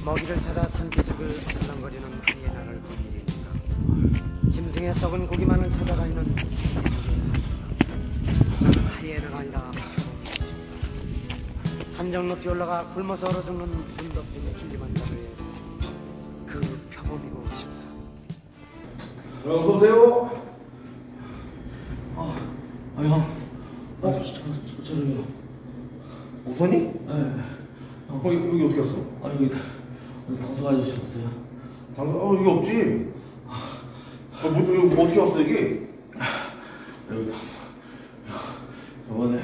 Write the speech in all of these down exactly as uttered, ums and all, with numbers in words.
먹이를 찾아 산기슭을 어슬렁거리는 하이에나를 본 일이니까 짐승의 썩은 고기만을 찾아다니는 산기슭의 하이에나. 나는 하이에나가 아니라 표범이고 싶다. 산정 높이 올라가 굶어서 얼어 죽는 눈 덮인 킬리만자로의 그 표범이고 싶다. 형, 어서오세요. 아, 아 형, 아, 저, 저, 저를요. 우선이? 네. 어, 여기, 여기 어떻게 왔어? 아, 여기, 여기 당석 아저씨 없어요? 당근, 어, 여기 없지. 어, 뭐, 여기 뭐 어떻게 왔어, 여기? 여기 당, 저번에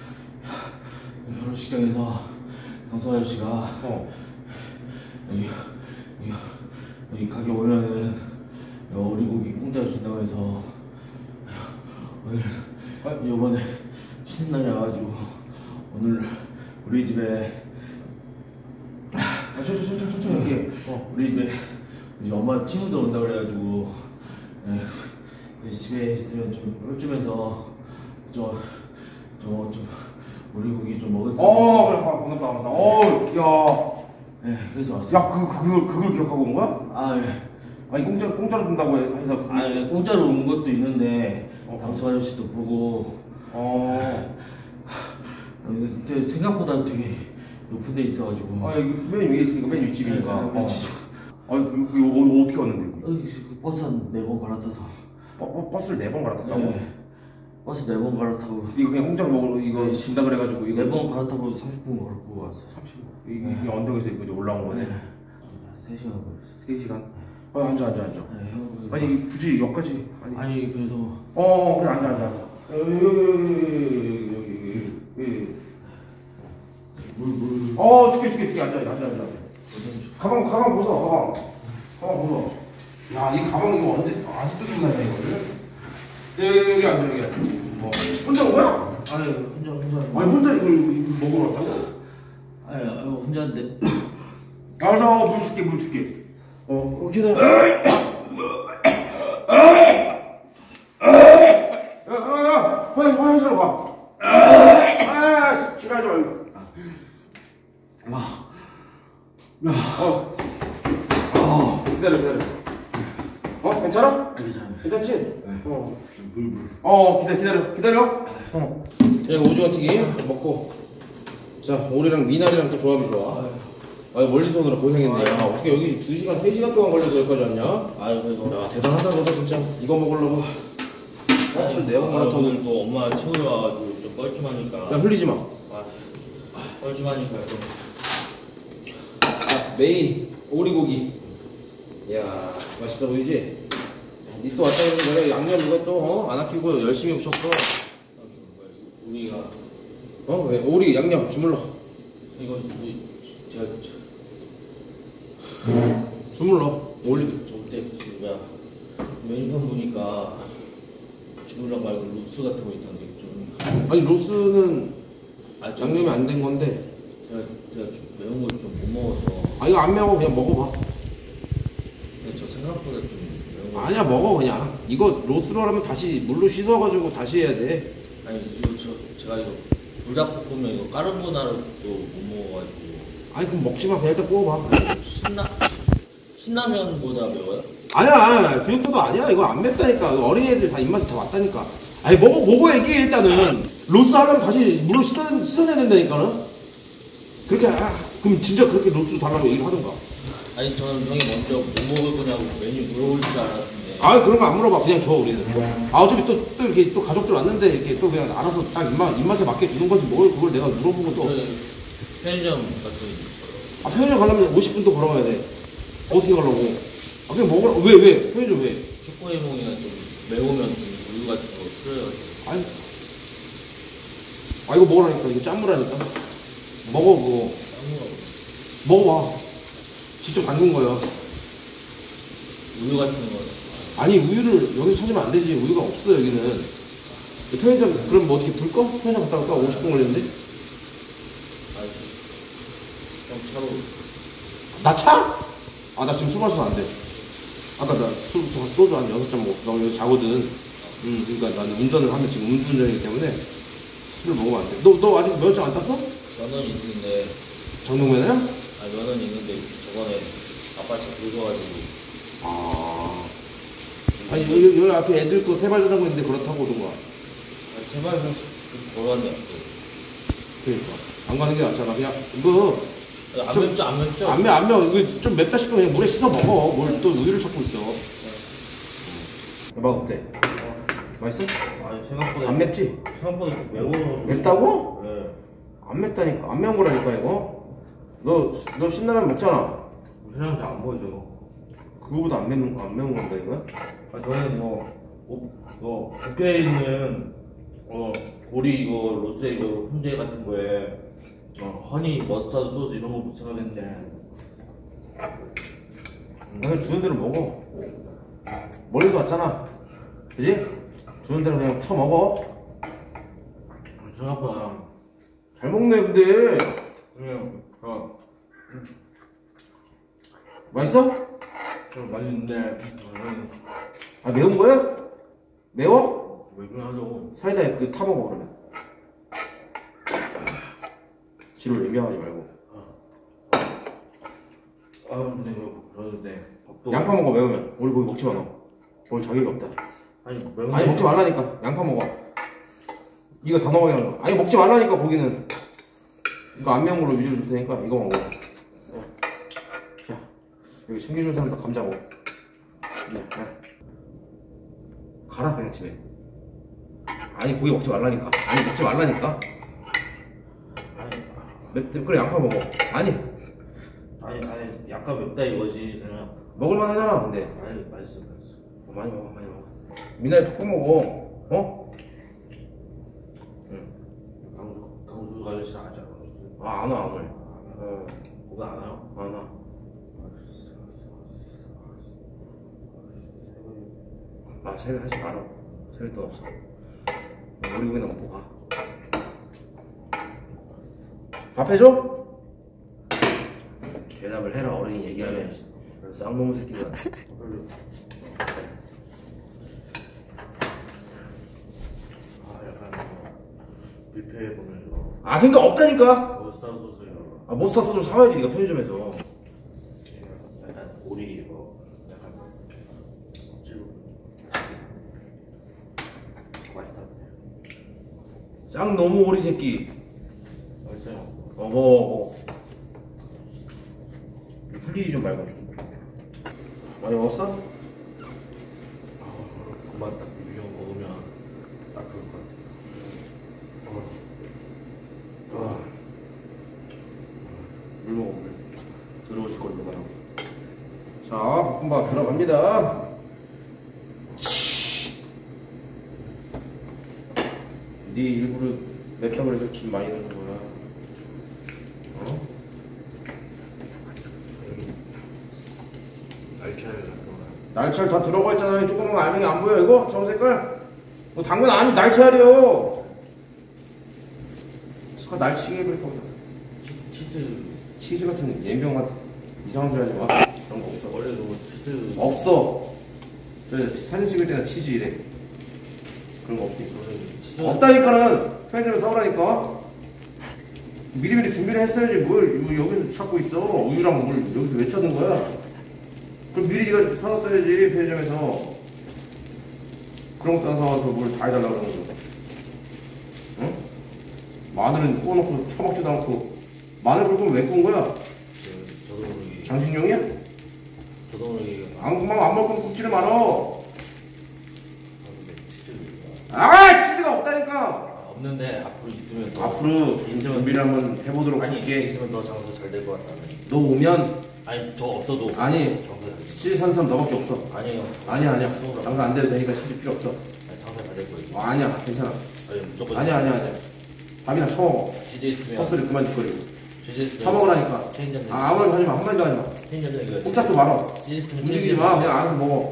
결혼식장에서 당석 아저씨가 어. 여기, 여기, 여기 가게 오면은 오리고기 공짜로 준다고 해서 오늘 이번에 쉬는 날이라가지고 오늘 우리 집에 아, 천천히, 천천히, 천천히 얘기해. 어. 우리 집에 이제 엄마 친구들 온다 그래가지고 예, 이제 집에 있으면 좀 꿀쯤해서 저저좀 오리고기 좀 먹을 거. 어, 그래, 반갑다, 반갑다. 어, 야. 예, 그래서 왔어. 야, 그, 그, 그걸, 그걸 기억하고 온 거야? 아 예. 아니, 공짜, 공짜로 준다고 해서. 아 예, 공짜로 온 것도 있는데 어. 당수 아저씨도 보고. 어. 근데 생각보다 되게 높은 데 있어가지고. 아, 여기 맨 위에 있으니까 맨 윗집이니까. 네, 맨 윗집. 어. 아니, 그, 그, 어, 어떻게 왔는데? 여기 그 버스 한 네 번 갈아타서. 버, 버, 버스를 네 번 갈아탔다고? 네. 버스 네 번 갈아타고. 이거 그냥 공짜로 먹으러 이거 네. 준다 그래가지고 이거. 네 번 갈아타고 삼십 분 걸고 왔어. 삼십 분. 이게, 이게 언덕에서 이거 이제 올라온 거네. 세 시간 걸렸어. 세 시간. 어, 앉아, 앉아, 앉아. 네, 형. 아니, 굳이 여기까지. 아니. 아니 그래서. 어, 그래, 앉아, 앉아. 여기, 여기, 여기, 여기, 여기. 물, 물. 어, 두개, 두 개, 두 개, 앉아, 앉아, 앉아. 가방, 가방 벗어, 가방. 가방 벗어. 야, 이 가방 이거 언제, 아직도 들고 다녀, 이거를? 여기, 여기 앉아, 여기 앉아. 뭐, 혼자 온 거야? 아니 혼자 혼자. 아니, 혼자 이걸, 이거 먹으러 왔다고? 아니 아니 혼자인데. 알았어, 물 줄게, 물 줄게. 어, 어 기다려. 야, 야, 야, 화장, 화장실로 가. 아, 지랄하지 말고. 어. 어. 기다려, 기다려. 어, 괜찮아? 아 괜찮아. 괜찮지? 네. 어. 물 물. 어, 기다려, 기다려, 기다려. 어. 자, 이거 오징어 튀김 먹고. 자, 오리랑 미나리랑 또 조합이 좋아. 아, 멀리서 오느라 고생했네. 야, 어떻게 여기 두 시간, 세 시간 동안 걸려서 여기까지 왔냐? 아유 그래서. 야, 대단하다, 너도 진짜. 이거 먹으려고. 버스를 네번 갈아타고. 오늘 또 엄마 친구 와가지고 좀 뻘쭘하니까. 야, 흘리지 마. 아, 뻘쭘하니까 좀. 자, 메인, 오리고기. 이야, 맛있어 보이지? 니 또 왔다 그러면 내가 양념 이것도, 어? 안 아끼고 열심히 부셨어. 우리가 어, 왜? 오리, 양념, 주물러. 이거 우리 제가 주물러. 올리. 저때 뭐야 메뉴판 보니까 주물러 말고 로스 같은 거 있던데 좀. 아니, 로스는 아, 좀- 양념이 안 된 건데. 제가 제가 좀 매운 걸 좀 못 먹어서. 아, 이거 안 매워. 그냥 먹어봐. 근데 저 생각보다 좀 매운 거. 아니야, 먹어, 그냥. 이거 로스로 하려면 다시 물로 씻어가지고 다시 해야 돼. 아니 이거 저 제가 이거 불닭볶음면 이거 까르보나라도 못 먹어가지고. 아니, 그럼 먹지 마. 그냥 일단 구워봐. 신라 신라면보다 매워요? 아니야, 그 정도도 아니야. 이거 안 맵다니까. 이거 어린애들 다 입맛이 다 왔다니까. 아니, 먹어, 먹어 얘기해, 일단은. 로스 하려면 다시 물로 씻어, 씻어내야 된다니까는. 그렇게, 아, 그럼 진짜 그렇게 로스로 달라고 얘기를 하던가. 아니 저는 형이 먼저 뭐 먹을 거냐고 메뉴 물어볼 줄 알았는데. 아, 그런 거 안 물어봐. 그냥 줘, 우리는. 아, 어차피 또, 또 이렇게 또 가족들 왔는데, 이렇게 또 그냥 알아서 딱 입맛, 입맛에 맞게 주는 거지. 뭘, 그걸 내가 물어보고 또. 저희 편의점 같은. 아, 편의점 가려면 오십 분 또 걸어가야 돼. 어떻게 가려고? 아, 그냥 먹으라. 왜, 왜? 편의점 왜? 초코에몽이가 좀 매우면 좀 우유 같은 거 뿌려가지고. 아니. 아, 이거 먹으라니까. 이거 짠물하니까. 먹어, 그거. 먹어봐. 직접 담근 거야. 우유 같은 거. 아니, 우유를 여기서 찾으면 안 되지. 우유가 없어, 여기는. 편의점, 그럼 뭐 어떻게 불 꺼? 편의점 갔다 올까? 오십 분 걸렸는데? 아니, 좀 차로. 나 차? 아, 나 지금 술 마셔서 안 돼. 아까 나 술, 소주 한 여섯 잔 먹었어. 나 여기 자거든. 음, 그러니까 나는 운전을 하면 지금 음주운전이기 때문에 술을 먹으면 안 돼. 너, 너 아직 면허증 안 땄어? 저는 있는데. 정동면허야? 아 면허는 있는데 저번에 아빠 차 긁어가지고. 아. 아니 여기, 여기 앞에 애들 거 세발 자전거 있는데 그렇다고 오던가. 아, 제발 좀 걸어왔네. 그러니까 안 가는 게 낫잖아. 그냥 이거 안 좀- 맵죠 안 맵죠? 안 매, 안 매. 이거 좀 맵다 싶으면 그냥 물에 씻어 먹어. 뭘 또 우유를 찾고 있어. 맛 어때? 맛있어? 아니 생각보다 안 맵지? 생각보다 좀 매워. 맵다고? 네. 안 맵다니까. 안 매운 거라니까 이거. 너, 너 신라면 먹잖아. 사람 잘안 보이죠. 그거보다 안 매운 거, 안 매운 건가 이거? 아 저는 뭐, 오, 뭐 뷔페에 있는 어 고리 이거 로스 이거 훈제 같은 거에 어, 허니 머스타드 소스 이런 거 생각했는데. 그냥 주는 대로 먹어. 멀리서 왔잖아. 그지? 주는 대로 그냥 쳐먹어. 생각보다 잘 먹네 근데. 그냥 어, 맛있어? 좀 맛있는데 음, 아 매운 거야? 매워? 왜 그래 하려고. 사이다에 그 타먹어 그러면. 지를 의미하지 말고. 아 근데 이거 그러는데 밥도 양파 먹어 매우면. 우리 거기 먹지 마 너. 오늘 자격이 없다. 아니 매운 아니 먹지 말라니까. 양파 먹어. 이거 다 넘어가는 거. 아니 먹지 말라니까 고기는. 이거 안 매운 걸로 위주로 줄 테니까 이거 먹어. 자 여기 챙겨주는 사람도 감자 먹어. 야, 야. 가라 그냥 집에. 아니 고기 먹지 말라니까. 아니 먹지 말라니까. 아니 맵 그래 양파 먹어. 아니 아니 아니 약간 맵다 이거지 그냥. 먹을만 하잖아 근데. 아니 맛있어 맛있어. 어, 많이 먹어 많이 먹어. 미나리 팍팍 먹어. 어? 응. 강수 강수 아저씨 아직 안 왔어. 아 안 와 안 와. 어. 오늘 안 와요? 안 와. 아 세배 하지 말어. 세배 돈 없어. 우리 고기나 먹고 가. 밥 해줘? 대답을 해라. 어른이 얘기하면 쌍놈의 새끼가. 아 약간 뷔페에 보면 이거 아 그러니까 없다니까. 머스타드 소스 이런 거. 아 모스타 소스 사와야지 네가 편의점에서. 약간 오리 이거 약간 찌고 맛있다. 쌍놈의 오리 새끼. 맛있어요. 어 먹어. 흘리지 좀 말고 좀. 많이 먹었어? 아, 그만 딱 비벼 먹으면 딱 그럴 것 같아. 아. 물 먹어 물. 더러운 짓거리 그만하고. 자 볶음밥 들어갑니다. 네 일부러 맵다 그래서 김 많이 넣는 거야. 어? 날치알 같은 거. 날치알 다 들어가 있잖아요. 조그만 거 알맹이 안 보여 이거? 저 색깔? 뭐 당근 아니 날치알이요. 그 날치게 그렇게 거기서 치즈 치즈 같은 예병 같은 이상한 소리 하지 마. 그런 거 없어. 원래도 치즈 없어. 저 사진 찍을 때는 치즈 이래. 그런 거 없으니까. 치즈 없다니까는 편의점에서 사오라니까. 미리미리 준비를 했어야지 뭘 이거 여기서 찾고 있어. 우유랑 물 여기서 왜 찾은 거야? 그럼 미리 네가 사놨어야지 편의점에서. 그런 것도 안 사와서 뭘 다 해달라고 그러는 거야. 응? 마늘은 구워놓고 처먹지도 않고. 마늘 볶으면 왜 구운 거야? 저도 모르게 장식용이야? 저도 모르게 안 그만 안 먹으면 굽지를 말어. 치즈가 아 치즈가 없다니까. 없는데 앞으로 있으면 더 앞으로 있으면 준비를 한번 해보도록 아니 할게. 있으면 더 장사 잘 될 것 같다는. 너 오면 아니 더 없어도 아니 장사 잘 돼. 치즈 사는 사람 너밖에 없어. 아니에요. 아니야 아니야. 장사 안 돼도 되니까 치즈 필요 없어. 아니, 장사 잘 될 거예요. 어, 아니야 괜찮아. 아니 무조건 아니야 아니야 아니야. 밥이나 처먹어. 치즈 있으면 헛소리 그만 짓거리고. 치즈 있으면 처먹으라니까. 체인점 아 아무 말도 하지 마. 한마디도 하지 마. 체인점 이거 꼼짝도 말아. 치즈 있으면 움직이지 마. 그냥 알아서 먹어.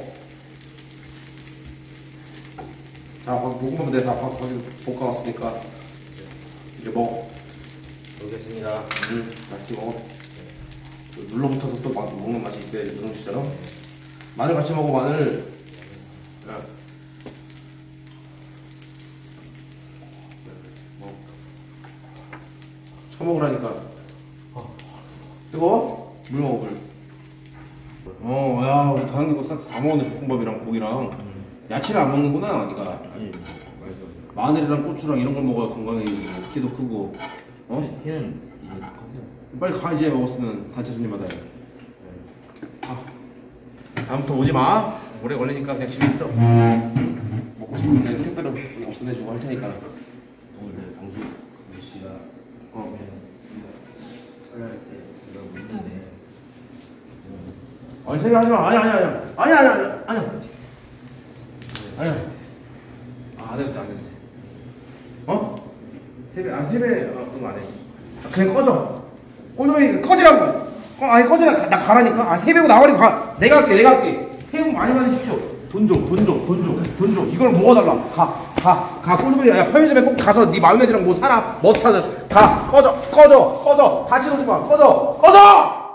자 밥- 볶음밥 내가 다 밥- 볶아 왔으니까 이제 먹어. 먹겠습니다. 응 맛있게 먹어. 눌러붙어서 또 막 먹는 맛이 있대 누룽 씨처럼. 마늘 같이 먹어 마늘. 야. 처먹으라니까. 이거? 물 먹어 물. 어, 야, 우리 다른 거 싹 다 먹었네. 볶음밥이랑 고기랑. 야채를 안 먹는구나, 네가. 아니 마늘이랑 고추랑 이런 걸 먹어야 건강해지고 키도 크고. 어? 걔는 이제 커서. 빨리 가 이제 먹었으면 단체 손님 받아야 돼. 아, 다음부터 오지 마. 오래 걸리니까 그냥 집에 있어. 먹고 싶으면 내가 택배로 그냥 보내주고 할 테니까. 오늘 당수 씨가 어. 촬영할 때 내가 묻는데 아니 생각하지 마. 아니 아니 아니 아니 아니 아니 아니 아니. 아, 안 해도 돼, 안 해도 돼. 어? 세배, 아 세배, 어, 그럼 안 해. 아, 그냥 꺼져. 꼴dom이 꺼지라고. 어, 아니 꺼지라. 나 가라니까. 아 세배고 나와리 가. 내가 할게, 내가 할게. 새해 복 많이 받으십시오. 돈 줘, 돈 줘, 돈 줘, 돈 줘. 이걸 먹어달라. 가, 가, 가. 꼴dom이 야 편의점에 꼭 가서 네 마요네즈랑 뭐 사라. 머스타드 다 꺼져, 꺼져, 꺼져. 다시 오지 마. 꺼져, 꺼져.